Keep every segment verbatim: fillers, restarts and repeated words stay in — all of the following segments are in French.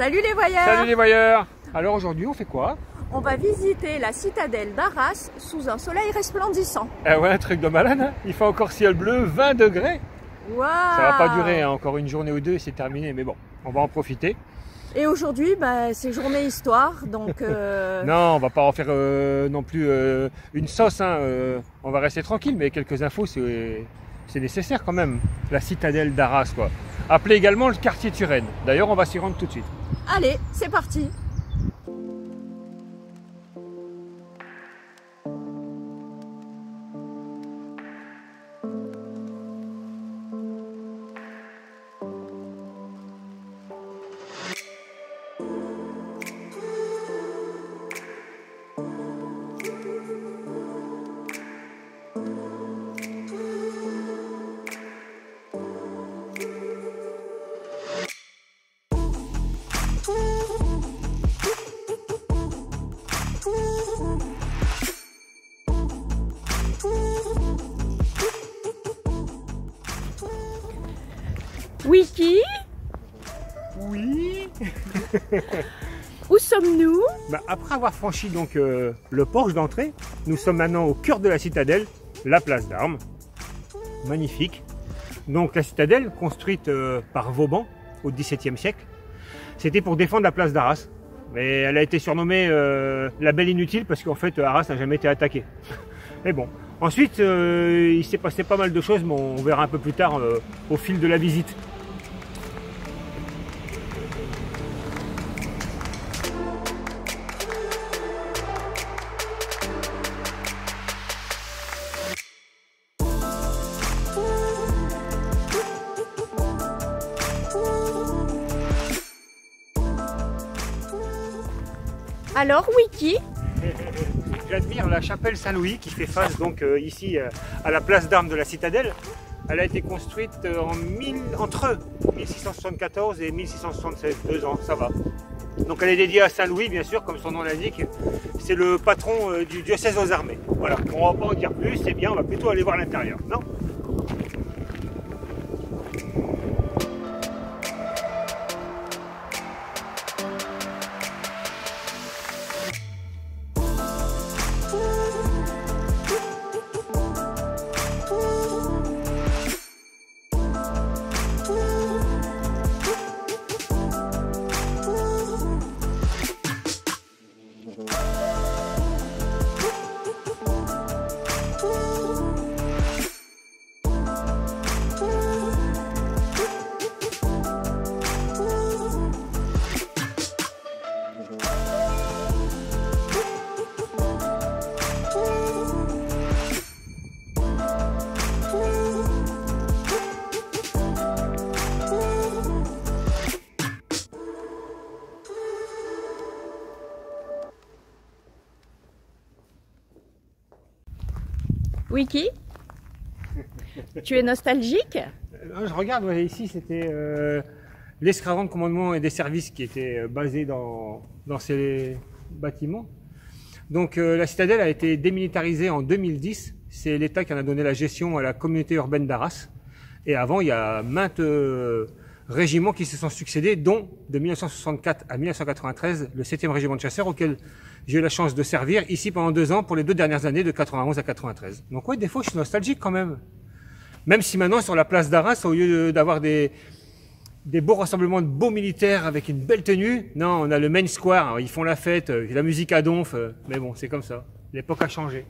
Salut les voyeurs! Salut les voyeurs! Alors aujourd'hui on fait quoi? On va visiter la citadelle d'Arras sous un soleil resplendissant. Ah ouais, un truc de malade, hein. Il fait encore ciel bleu, vingt degrés. Wow. Ça va pas durer, hein, encore une journée ou deux et c'est terminé, mais bon, on va en profiter. Et aujourd'hui, bah, c'est journée histoire, donc... Euh... non, on va pas en faire euh, non plus euh, une sauce, hein, euh, on va rester tranquille, mais quelques infos, c'est nécessaire quand même. La citadelle d'Arras, quoi. Appelée également le quartier Turenne. D'ailleurs, on va s'y rendre tout de suite. Allez, c'est parti! Wiki? Oui. Où sommes-nous? Bah, après avoir franchi donc euh, le porche d'entrée, nous sommes maintenant au cœur de la citadelle, la place d'Armes. Magnifique. Donc la citadelle, construite euh, par Vauban au dix-septième siècle, c'était pour défendre la place d'Arras. Mais elle a été surnommée euh, la Belle Inutile parce qu'en fait Arras n'a jamais été attaquée. Mais bon. Ensuite, euh, il s'est passé pas mal de choses, mais on verra un peu plus tard euh, au fil de la visite. Alors, Wiki? J'admire la chapelle Saint-Louis qui fait face donc euh, ici euh, à la place d'Armes de la citadelle. Elle a été construite euh, en mille, entre mille six cent soixante-quatorze et mille six cent soixante-seize, deux ans, ça va. Donc elle est dédiée à Saint-Louis, bien sûr, comme son nom l'indique. C'est le patron euh, du diocèse aux armées. Voilà, on va pas en dire plus, c'est bien, on va plutôt aller voir l'intérieur, non? Wiki? Tu es nostalgique? Je regarde, ouais, ici c'était euh, l'escadron de commandement et des services qui était basé dans, dans ces bâtiments. Donc euh, la citadelle a été démilitarisée en deux mille dix. C'est l'État qui en a donné la gestion à la communauté urbaine d'Arras. Et avant, il y a maintes euh, régiments qui se sont succédés, dont de mille neuf cent soixante-quatre à mille neuf cent quatre-vingt-treize, le septième régiment de chasseurs auquel j'ai eu la chance de servir ici pendant deux ans pour les deux dernières années de quatre-vingt-onze à quatre-vingt-treize. Donc oui, des fois, je suis nostalgique quand même. Même si maintenant, sur la place d'Arras, au lieu d'avoir des, des beaux rassemblements de beaux militaires avec une belle tenue, non, on a le Main Square, alors, ils font la fête, la musique à donf, mais bon, c'est comme ça. L'époque a changé.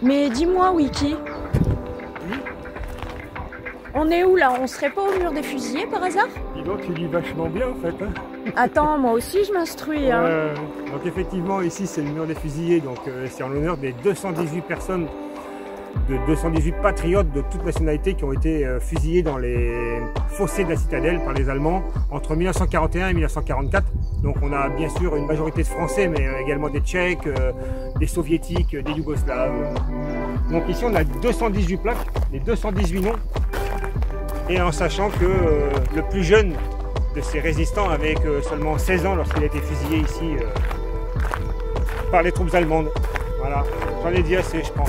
Mais dis-moi, Wiki, Oui. on est où là? On serait pas au mur des fusillés par hasard? Dis donc, tu lis vachement bien en fait. Hein. Attends, moi aussi je m'instruis. Hein. Euh, donc effectivement, ici c'est le mur des fusillés, donc euh, c'est en l'honneur des deux cent dix-huit personnes, de deux cent dix-huit patriotes de toute nationalité qui ont été euh, fusillés dans les fossés de la citadelle par les Allemands entre mille neuf cent quarante et un et mille neuf cent quarante-quatre. Donc on a bien sûr une majorité de Français, mais euh, également des Tchèques, euh, des Soviétiques, euh, des Yougoslaves. Donc ici on a deux cent dix-huit plaques, les deux cent dix-huit noms, et en sachant que euh, le plus jeune de ces résistants avait euh, seulement seize ans lorsqu'il a été fusillé ici euh, par les troupes allemandes. Voilà, j'en ai dit assez je pense.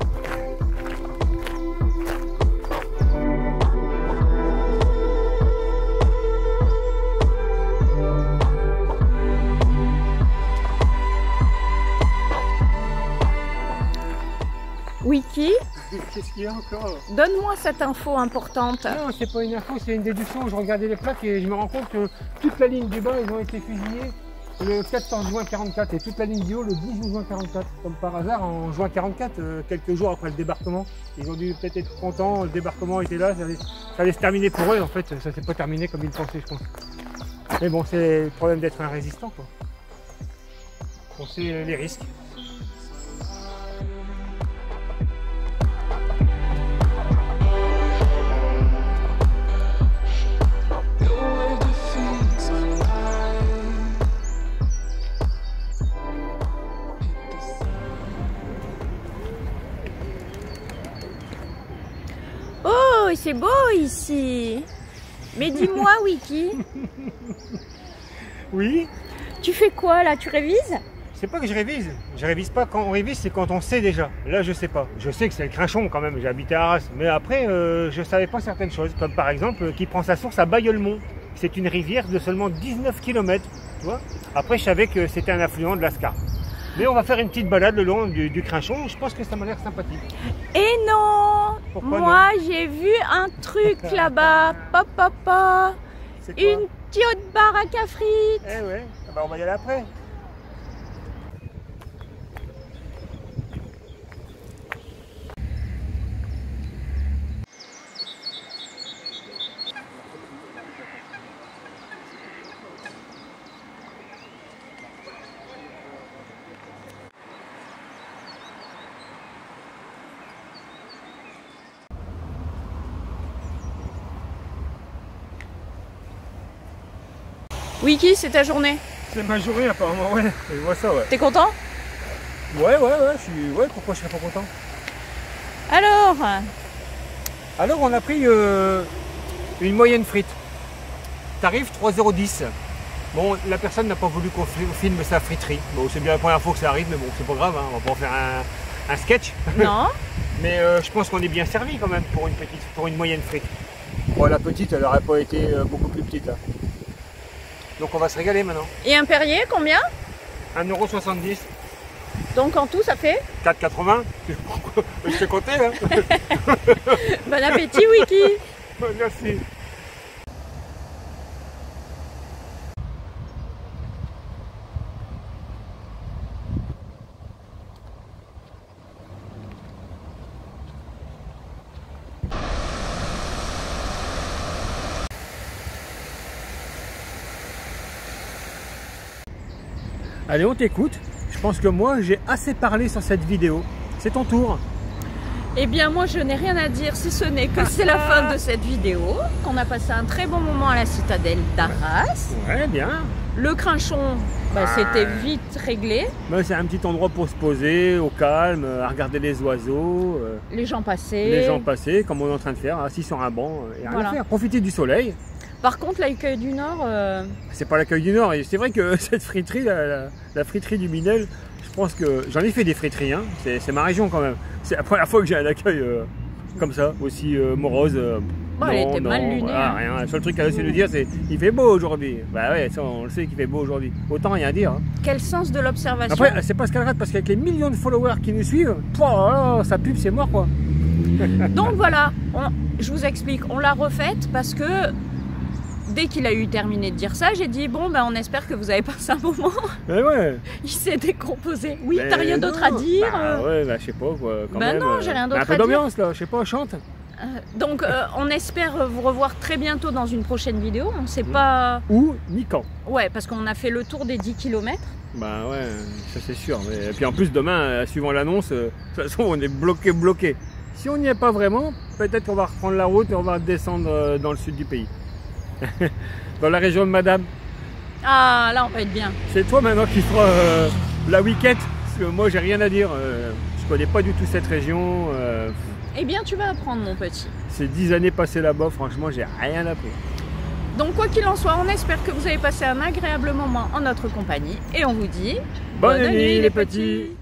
Wiki, Qu'est-ce qu'il y a encore? donne-moi cette info importante. Non, c'est pas une info, c'est une déduction. Je regardais les plaques et je me rends compte que toute la ligne du bas, ils ont été fusillés le quatorze juin quarante-quatre et toute la ligne du haut le dix juin quarante-quatre. Comme par hasard, en juin quarante-quatre, euh, quelques jours après le débarquement, ils ont dû peut-être être contents, le débarquement était là, ça allait, ça allait se terminer pour eux. En fait, ça s'est pas terminé comme ils pensaient, je pense. Mais bon, c'est le problème d'être un résistant, quoi. On sait les risques. Oh, c'est beau ici. Mais dis-moi, Wiki, Oui. tu fais quoi là? Tu révises? C'est pas que je révise, je révise pas. Quand on révise, c'est quand on sait déjà. Là, je sais pas. Je sais que c'est le Crinchon quand même, j'ai habité à Arras. Mais après, euh, je savais pas certaines choses. Comme par exemple, euh, qui prend sa source à Bailleul-Mont. C'est une rivière de seulement dix-neuf kilomètres. Tu vois. Après, je savais que c'était un affluent de l'Ascar. Mais on va faire une petite balade le long du, du Crinchon. Je pense que ça m'a l'air sympathique. Et non, Pourquoi moi j'ai vu un truc là-bas. Papa, papa. C'est quoi? Une petite baraque à frites. Eh ouais, ah bah on va y aller après. Wiki, c'est ta journée. C'est ma journée apparemment, ouais. Je vois ça, ouais. T'es content? Ouais, ouais, ouais, je suis. Ouais, pourquoi je serais pas content? Alors, Alors on a pris euh, une moyenne frite. Tarif trois euros dix. Bon, la personne n'a pas voulu qu'on filme sa friterie. Bon, c'est bien la première fois que ça arrive, mais bon, c'est pas grave, hein, on va pas en faire un, un sketch. non. Mais euh, je pense qu'on est bien servi quand même pour une petite, pour une moyenne frite. Bon, la petite, elle aurait pas été euh, beaucoup plus petite là. Donc on va se régaler maintenant. Et un Perrier, combien? un euro soixante-dix. Donc en tout, ça fait? quatre quatre-vingts. Je t'ai compté, hein. Bon appétit, Wiki. Merci. Allez, on t'écoute. Je pense que moi, j'ai assez parlé sur cette vidéo. C'est ton tour. Eh bien moi je n'ai rien à dire si ce n'est que c'est la fin de cette vidéo, qu'on a passé un très bon moment à la citadelle d'Arras. Ouais, bien. Le Crinchon, bah, c'était vite réglé. Bah, c'est un petit endroit pour se poser, au calme, à regarder les oiseaux, euh, Les gens passaient. les gens passer, comme on est en train de faire, assis sur un banc, et rien Voilà. à faire. Profiter du soleil. Par contre l'accueil du Nord, euh, C'est pas l'accueil du Nord, et c'est vrai que cette friterie, la, la, la friterie du Minel, je pense que j'en ai fait des friteries, hein. C'est ma région quand même. C'est la première fois que j'ai un accueil euh, comme ça, aussi euh, morose. Euh, bon, elle était mal lunée. Voilà, hein. rien. Le seul truc qu'elle a essayé de dire, c'est il fait beau aujourd'hui. Bah ouais, ça on le sait qu'il fait beau aujourd'hui. Autant rien dire. Hein. Quel sens de l'observation. Après, c'est pas ce qu'elle rate, parce qu'avec les millions de followers qui nous suivent, pouah, sa pub c'est mort quoi. Donc voilà, on- je vous explique, on l'a refaite parce que dès qu'il a eu terminé de dire ça, j'ai dit bon ben on espère que vous avez passé un moment. Mais ouais. Il s'est décomposé. Oui, Mais t'as rien non. d'autre à dire? Bah ouais, bah je sais pas quoi. Quand Bah même, non, j'ai rien d'autre un à peu dire. d'ambiance là, je sais pas, chante. Euh, donc euh, on espère vous revoir très bientôt dans une prochaine vidéo. On sait Mmh. pas. Où ni quand. Ouais, parce qu'on a fait le tour des dix kilomètres. Bah ouais, ça c'est sûr. Mais... Et puis en plus demain, euh, suivant l'annonce, euh, de toute façon on est bloqué, bloqué. Si on n'y est pas vraiment, peut-être qu'on va reprendre la route et on va descendre euh, dans le sud du pays. Dans la région de Madame. Ah, là on va être bien. C'est toi maintenant qui fera euh, la week-end. Parce que moi j'ai rien à dire. Euh, je connais pas du tout cette région. Euh, Eh bien, tu vas apprendre, mon petit. Ces dix années passées là-bas, franchement, j'ai rien appris. Donc, quoi qu'il en soit, on espère que vous avez passé un agréable moment en notre compagnie. Et on vous dit... Bonne, Bonne nuit, les petits, petits.